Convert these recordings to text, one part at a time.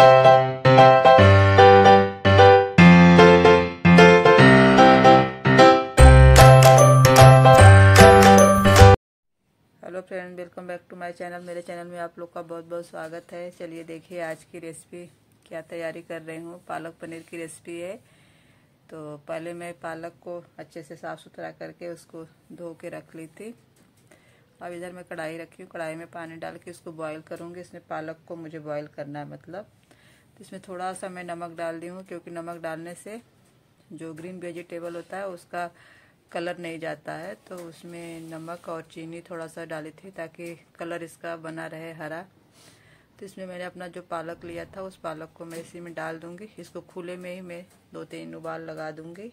Hello friend, welcome back to my channel. मेरे channel में आप लोग का बहुत बहुत स्वागत है। चलिए देखिए आज की रेसिपी क्या तैयारी कर रही हूँ। पालक पनीर की रेसिपी है। तो पहले मैं पालक को अच्छे से साफ़ सुथरा करके उसको धो के रख ली थी। अब इधर मैं कढ़ाई रखी हूँ। कढ़ाई में पानी डाल के उसको बॉईल करूँगी। इसमें पालक को मुझे बॉईल करना है मतलब। तो इसमें थोड़ा सा मैं नमक डाल दी हूँ, क्योंकि नमक डालने से जो ग्रीन वेजिटेबल होता है उसका कलर नहीं जाता है। तो उसमें नमक और चीनी थोड़ा सा डाली थी ताकि कलर इसका बना रहे हरा। तो इसमें मैंने अपना जो पालक लिया था उस पालक को मैं इसी में डाल दूंगी। इसको खुले में ही मैं 2-3 उबाल लगा दूंगी।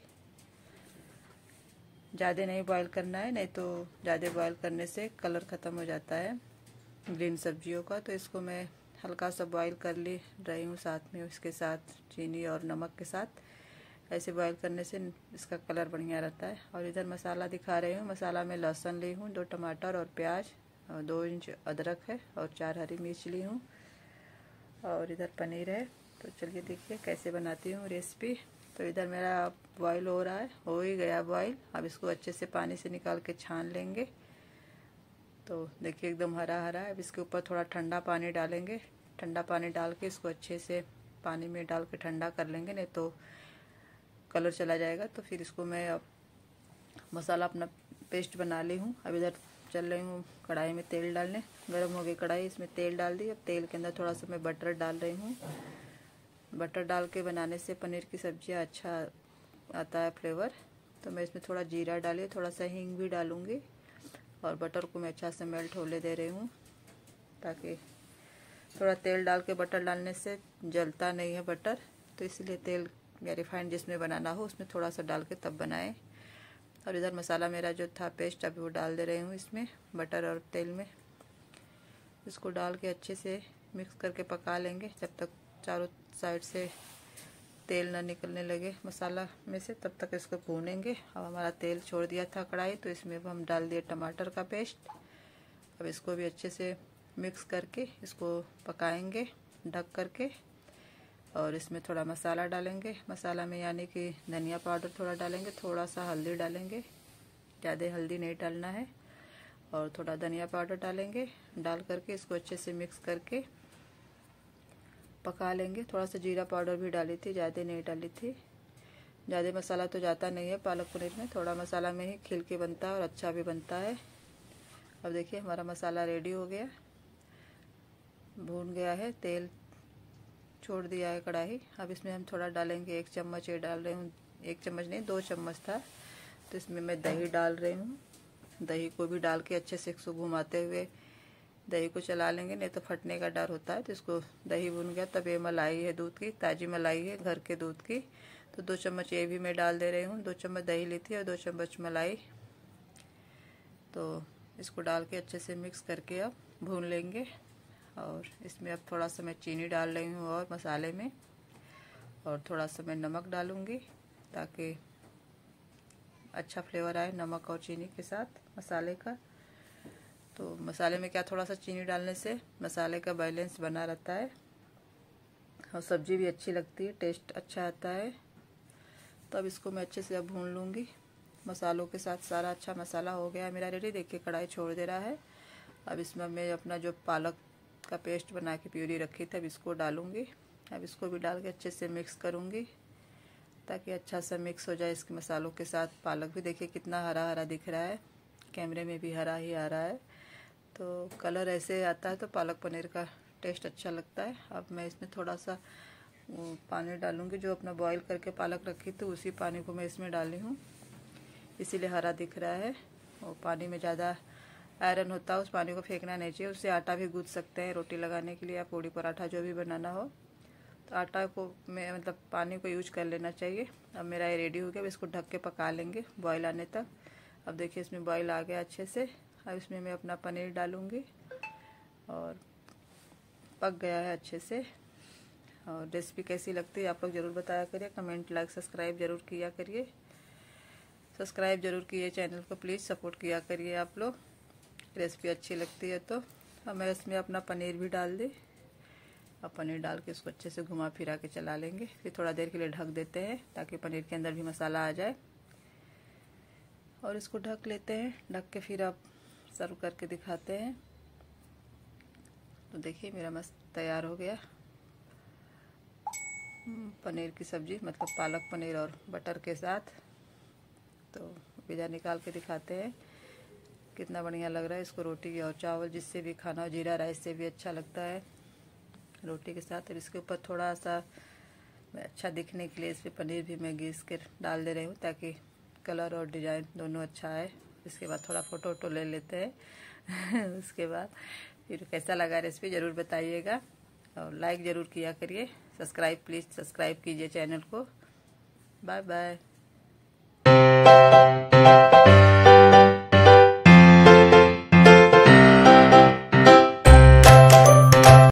ज़्यादा नहीं बॉईल करना है, नहीं तो ज़्यादा बॉईल करने से कलर ख़त्म हो जाता है ग्रीन सब्जियों का। तो इसको मैं हल्का सा बॉईल कर ली रही हूँ, साथ में उसके साथ चीनी और नमक के साथ। ऐसे बॉईल करने से इसका कलर बढ़िया रहता है। और इधर मसाला दिखा रही हूँ। मसाला में लहसुन ली हूँ, 2 टमाटर और प्याज, और 2 इंच अदरक है, और 4 हरी मिर्च ली हूँ, और इधर पनीर है। तो चलिए देखिए कैसे बनाती हूँ रेसिपी। तो इधर मेरा बॉईल हो रहा है, हो ही गया बॉईल। अब इसको अच्छे से पानी से निकाल के छान लेंगे। तो देखिए एकदम हरा हरा है। अब इसके ऊपर थोड़ा ठंडा पानी डालेंगे। ठंडा पानी डाल के इसको अच्छे से पानी में डाल के ठंडा कर लेंगे, नहीं तो कलर चला जाएगा। तो फिर इसको मैं अब मसाला अपना पेस्ट बना ली हूँ। अब इधर चल रही हूँ कढ़ाई में तेल डालने। गर्म हो गई कढ़ाई, इसमें तेल डाल दी। अब तेल के अंदर थोड़ा सा मैं बटर डाल रही हूँ। बटर डाल के बनाने से पनीर की सब्जियाँ अच्छा आता है फ्लेवर। तो मैं इसमें थोड़ा जीरा डाली, थोड़ा सा हींग भी डालूँगी, और बटर को मैं अच्छा से मेल्ट होने दे रही हूँ, ताकि थोड़ा तेल डाल के बटर डालने से जलता नहीं है बटर। तो इसलिए तेल या रिफाइंड जिसमें बनाना हो उसमें थोड़ा सा डाल के तब बनाएं। और इधर मसाला मेरा जो था पेस्ट, अभी वो डाल दे रही हूँ इसमें बटर और तेल में। इसको डाल के अच्छे से मिक्स करके पका लेंगे जब तक चारों साइड से तेल ना निकलने लगे मसाला में से, तब तक इसको भूनेंगे। अब हमारा तेल छोड़ दिया था कढ़ाई, तो इसमें अब हम डाल दिए टमाटर का पेस्ट। अब इसको भी अच्छे से मिक्स करके इसको पकाएंगे ढक करके। और इसमें थोड़ा मसाला डालेंगे। मसाला में यानी कि धनिया पाउडर थोड़ा डालेंगे, थोड़ा सा हल्दी डालेंगे, ज़्यादा हल्दी नहीं डालना है, और थोड़ा धनिया पाउडर डालेंगे। डाल करके इसको अच्छे से मिक्स करके पका लेंगे। थोड़ा सा जीरा पाउडर भी डाली थी, ज़्यादा नहीं डाली थी। ज़्यादा मसाला तो जाता नहीं है पालक पनीर में, थोड़ा मसाला में ही खिल के बनता है और अच्छा भी बनता है। अब देखिए हमारा मसाला रेडी हो गया, भून गया है, तेल छोड़ दिया है कढ़ाई। अब इसमें हम थोड़ा डालेंगे, 1 चम्मच ये डाल रही हूँ, 1 चम्मच नहीं 2 चम्मच था। तो इसमें मैं दही डाल रही हूँ। दही को भी डाल के अच्छे से इसको घुमाते हुए दही को चला लेंगे, नहीं तो फटने का डर होता है। तो इसको दही भुन गया। तब ये मलाई है दूध की, ताज़ी मलाई है घर के दूध की। तो 2 चम्मच ये भी मैं डाल दे रही हूँ। 2 चम्मच दही ली थी और 2 चम्मच मलाई। तो इसको डाल के अच्छे से मिक्स करके अब भून लेंगे। और इसमें अब थोड़ा सा मैं चीनी डाल रही हूँ और मसाले में, और थोड़ा सा मैं नमक डालूँगी ताकि अच्छा फ्लेवर आए नमक और चीनी के साथ मसाले का। तो मसाले में क्या, थोड़ा सा चीनी डालने से मसाले का बैलेंस बना रहता है और सब्ज़ी भी अच्छी लगती है, टेस्ट अच्छा आता है। तो अब इसको मैं अच्छे से अब भून लूँगी मसालों के साथ। सारा अच्छा मसाला हो गया है मेरा रेडी। देखिए कढ़ाई छोड़ दे रहा है। अब इसमें मैं अपना जो पालक का पेस्ट बना के प्यूरी रखी थी अब इसको डालूँगी। अब इसको भी डाल के अच्छे से मिक्स करूँगी ताकि अच्छा सा मिक्स हो जाए इसके मसालों के साथ। पालक भी देखिए कितना हरा हरा दिख रहा है, कैमरे में भी हरा ही आ रहा है। तो कलर ऐसे आता है तो पालक पनीर का टेस्ट अच्छा लगता है। अब मैं इसमें थोड़ा सा पानी डालूँगी, जो अपना बॉईल करके पालक रखी थी उसी पानी को मैं इसमें डाली हूँ, इसीलिए हरा दिख रहा है। और पानी में ज़्यादा आयरन होता है, उस पानी को फेंकना नहीं चाहिए। उससे आटा भी गूँथ सकते हैं रोटी लगाने के लिए या पूड़ी पराठा जो भी बनाना हो। तो आटा को मैं मतलब पानी को यूज कर लेना चाहिए। अब मेरा ये रेडी हो गया। अब इसको ढक के पका लेंगे बॉईल आने तक। अब देखिए इसमें बॉईल आ गया अच्छे से। अब इसमें मैं अपना पनीर डालूँगी और पक गया है अच्छे से। और रेसिपी कैसी लगती है आप लोग ज़रूर बताया करिए। कमेंट लाइक सब्सक्राइब ज़रूर किया करिए। सब्सक्राइब जरूर किए चैनल को, प्लीज़ सपोर्ट किया करिए आप लोग। रेसिपी अच्छी लगती है तो। अब मैं इसमें अपना पनीर भी डाल दी। अब पनीर डाल के इसको अच्छे से घुमा फिरा के चला लेंगे। फिर थोड़ा देर के लिए ढक देते हैं ताकि पनीर के अंदर भी मसाला आ जाए, और इसको ढक लेते हैं। ढक के फिर अब सर्व करके दिखाते हैं। तो देखिए मेरा मस्त तैयार हो गया पनीर की सब्जी, मतलब पालक पनीर और बटर के साथ। तो पिज़्ज़ा निकाल के दिखाते हैं, कितना बढ़िया लग रहा है। इसको रोटी और चावल जिससे भी खाना हो, जीरा राइस से भी अच्छा लगता है रोटी के साथ। और इसके ऊपर थोड़ा सा अच्छा दिखने के लिए इस पर पनीर भी मैं घिस के डाल दे रही हूँ ताकि कलर और डिज़ाइन दोनों अच्छा आए। इसके बाद थोड़ा फ़ोटो वोटो ले लेते हैं उसके बाद फिर कैसा लगा रेसिपी ज़रूर बताइएगा, और लाइक ज़रूर किया करिए। सब्सक्राइब प्लीज़ सब्सक्राइब कीजिए चैनल को। Bye bye.